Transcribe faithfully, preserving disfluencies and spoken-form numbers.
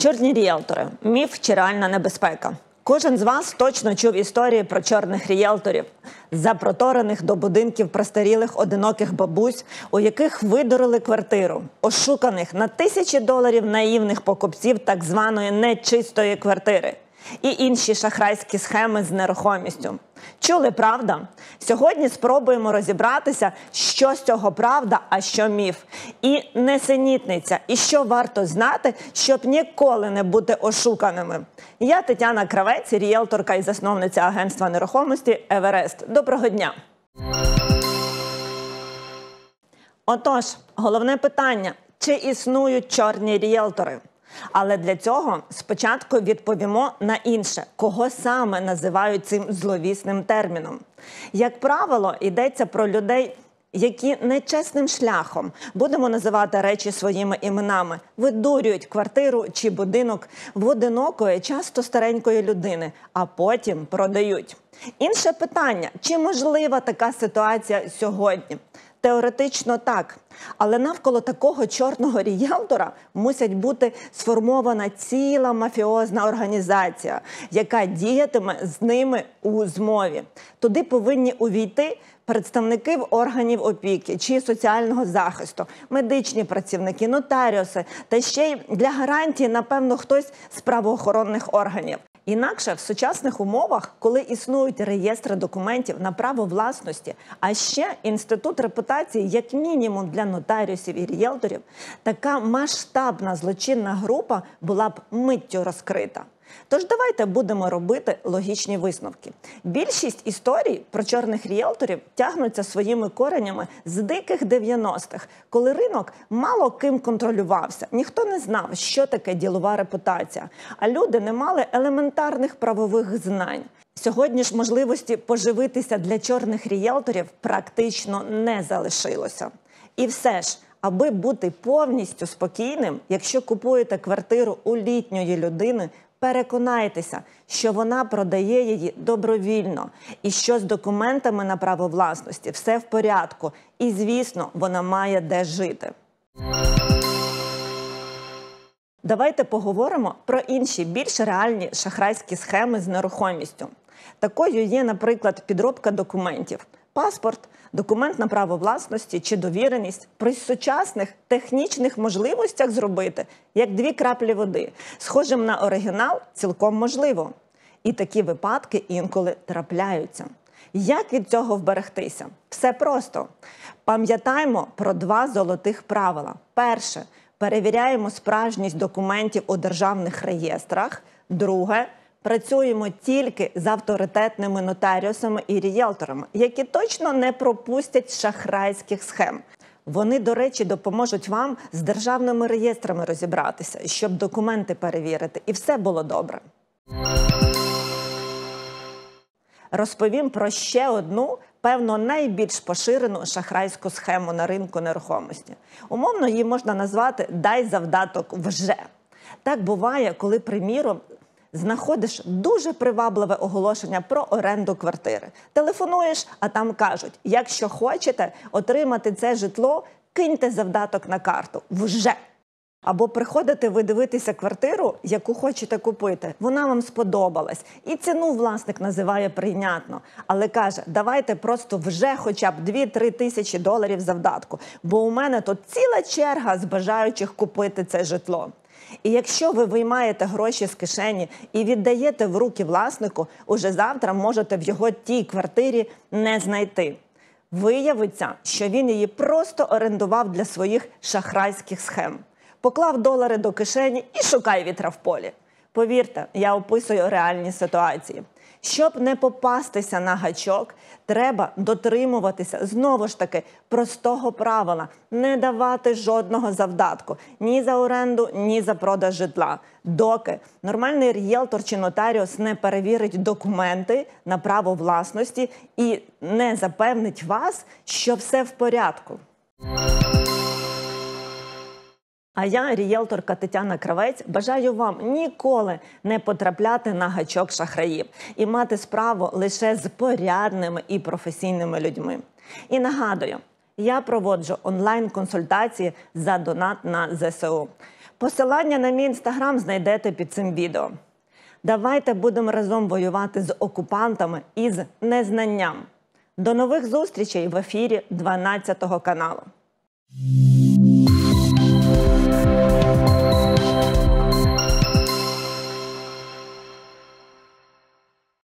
Чорні ріелтори – міф чи реальна небезпека? Кожен з вас точно чув історії про чорних ріелторів, запроторених до будинків престарілих одиноких бабусь, у яких видурили квартиру, ошуканих на тисячі доларів наївних покупців так званої нечистої квартири і інші шахрайські схеми з нерухомістю. Чули, правда? Сьогодні спробуємо розібратися, що з цього правда, а що міф. І несенітниця, і що варто знати, щоб ніколи не бути ошуканими. Я Тетяна Кравець, ріелторка і засновниця агентства нерухомості «Еверест». Доброго дня! Отож, головне питання – чи існують чорні ріелтори? Але для цього спочатку відповімо на інше, кого саме називають цим зловісним терміном. Як правило, йдеться про людей, які нечесним шляхом, будемо називати речі своїми іменами, видурюють квартиру чи будинок в одинокої, часто старенької людини, а потім продають. Інше питання – чи можлива така ситуація сьогодні? Теоретично так, але навколо такого чорного ріелтора мусить бути сформована ціла мафіозна організація, яка діятиме з ними у змові. Туди повинні увійти представники органів опіки чи соціального захисту, медичні працівники, нотаріуси та ще й для гарантії, напевно, хтось з правоохоронних органів. Інакше в сучасних умовах, коли існують реєстри документів на право власності, а ще інститут репутації як мінімум для нотаріусів і ріелторів, така масштабна злочинна група була б миттю розкрита. Тож давайте будемо робити логічні висновки. Більшість історій про чорних ріелторів тягнуться своїми коренями з диких дев'яностих, коли ринок мало ким контролювався. Ніхто не знав, що таке ділова репутація, а люди не мали елементарних правових знань. Сьогодні ж можливості поживитися для чорних ріелторів практично не залишилося. І все ж, аби бути повністю спокійним, якщо купуєте квартиру у літньої людини, переконайтеся, що вона продає її добровільно і що з документами на право власності все в порядку. І, звісно, вона має де жити. Давайте поговоримо про інші, більш реальні шахрайські схеми з нерухомістю. Такою є, наприклад, підробка документів. Паспорт, документ на право власності чи довіреність при сучасних технічних можливостях зробити, як дві краплі води. Схожим на оригінал цілком можливо. І такі випадки інколи трапляються. Як від цього вберегтися? Все просто. Пам'ятаємо про два золотих правила. Перше – перевіряємо справжність документів у державних реєстрах. Друге – працюємо тільки з авторитетними нотаріусами і ріелторами, які точно не пропустять шахрайських схем. Вони, до речі, допоможуть вам з державними реєстрами розібратися, щоб документи перевірити, і все було добре. Розповім про ще одну, певно, найбільш поширену шахрайську схему на ринку нерухомості. Умовно її можна назвати «дай завдаток вже». Так буває, коли, приміром, знаходиш дуже привабливе оголошення про оренду квартири. Телефонуєш, а там кажуть, якщо хочете отримати це житло, киньте завдаток на карту. Вже! Або приходите ви дивитися квартиру, яку хочете купити. Вона вам сподобалась. І ціну власник називає прийнятно. Але каже, давайте просто вже хоча б дві-три тисячі доларів завдатку. Бо у мене тут ціла черга з бажаючих купити це житло. І якщо ви виймаєте гроші з кишені і віддаєте в руки власнику, уже завтра можете в його тій квартирі не знайти. Виявиться, що він її просто орендував для своїх шахрайських схем. Поклав долари до кишені і шукай вітра в полі. Повірте, я описую реальні ситуації. Щоб не попастися на гачок, треба дотримуватися, знову ж таки, простого правила – не давати жодного завдатку ні за оренду, ні за продаж житла, доки нормальний ріелтор чи нотаріус не перевірить документи на право власності і не запевнить вас, що все в порядку. А я, ріелторка Тетяна Кравець, бажаю вам ніколи не потрапляти на гачок шахраїв і мати справу лише з порядними і професійними людьми. І нагадую, я проводжу онлайн-консультації за донат на зе се у. Посилання на мій інстаграм знайдете під цим відео. Давайте будемо разом воювати з окупантами і з незнанням. До нових зустрічей в ефірі дванадцятого каналу.